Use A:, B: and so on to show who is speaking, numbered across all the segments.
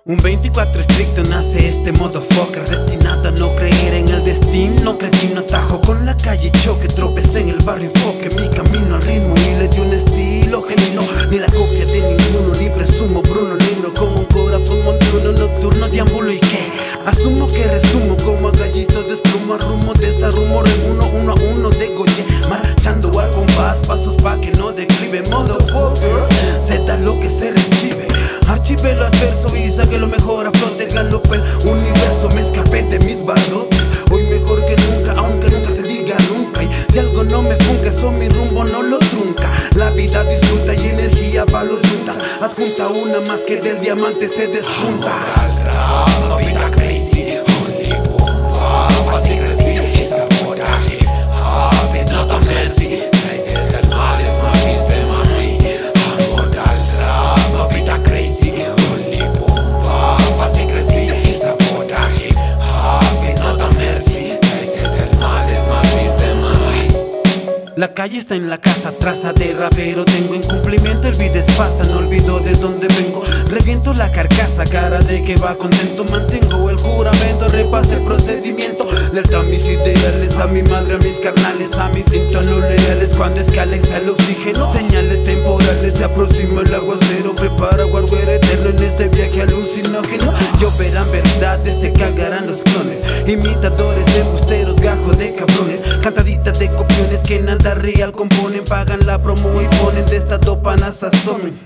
A: Un 24 estricto nace este motherfucker, destinado a no creer en el destino. Cretino atajo con la calle, choque, tropecé en el barrio, enfoque mi camino al ritmo y le di un estilo genuino. Ni la copia de ninguno, ni presumo Bruno negro como un corazón montuno nocturno, deambulo y que asumo que resumo como a gallito despluma rumbo, desarrumo, reúno uno a uno de Goye, marchando al compás, pasos pa' que no declive, motherfucker, se da lo que se recibe. Archive lo adverso y saque lo mejor a flote, galope el universo, me escapé de mis barrotes. Hoy mejor que nunca, aunque nunca se diga nunca. Y si algo no me funca, eso mi rumbo no lo trunca. La vida disfruta y energía pa' los juntas. Adjunta una más que del diamante se despunta.
B: Al rap, no pita crazy, only boom, bap, así crecí. Esa boraje, hop, it's not a mercy. Raíces del mal es más sistema así. Amor al rap, no pita crazy, only boom, bap, así crecí. Esa boraje, hop, it's not a mercy. Raíces del mal es más sistema así.
A: La calle está en la casa, traza de rapero. Tengo incumplimiento, el beat pasa, no olvido de dónde vengo. Reviento la carcasa, cara de que va contento. Mantengo el juramento, repasa el procedimiento. Lealtad a mis ideales, a mi madre, a mis carnales, a mis instintos no leales. Cuando escala el oxígeno, señales temporales, se aproxima el aguacero. Prepara guarguero eterno en este viaje alucinógeno. Lloverán verdades, se cagarán los clones. Imitadores, embusteros, gajos de cabrones. Cantaditas de copiones que nada real componen. Pagan la promo y ponen de esta dopana sazón.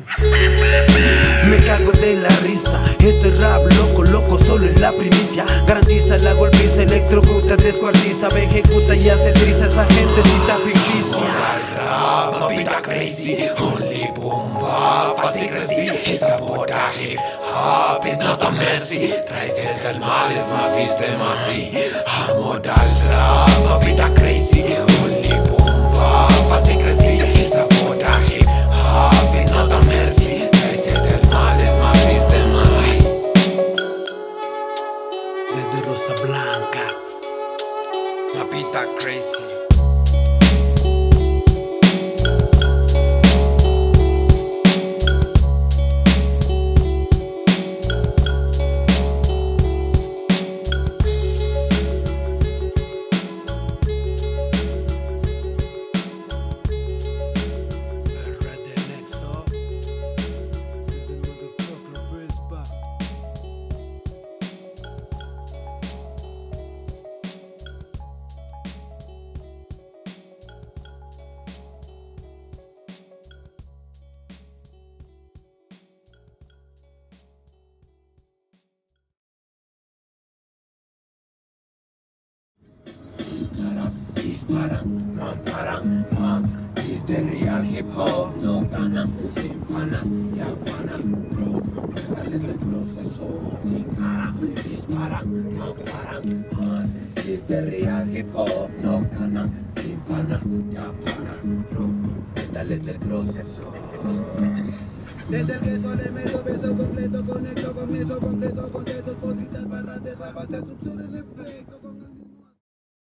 A: Me cago de la risa, esto es rap loco, loco, solo es la primicia. Garantiza la golpiza, electrocuta, descuartiza, ejecuta y hace triza esa gentecita ficticia.
B: Al rap, no pita crazy, only boom, bap, así crecí. El sabotaje, hop, it's not a mercy. Raíces del mal es más sistema así. Amor al rap, no pita crazy, only boom, bap, así crecí. El sabotaje, hop, it's not a mercy. Raíces del mal es más sistema así.
A: Desde Rosa Blanca,
B: Mapita crazy. Disparan, no paran, man. Es de real hip hop, no ganan, sin panas, ya panas, bro. Regales del proceso, sin cara. Disparan, no paran, man. Es de real hip hop, no ganan, sin panas, ya panas, bro. Regales del proceso.
C: Desde el gueto le meto beso completo, conecto con eso completo, con dedos, potritas, barras de rap hasta el subsuelo.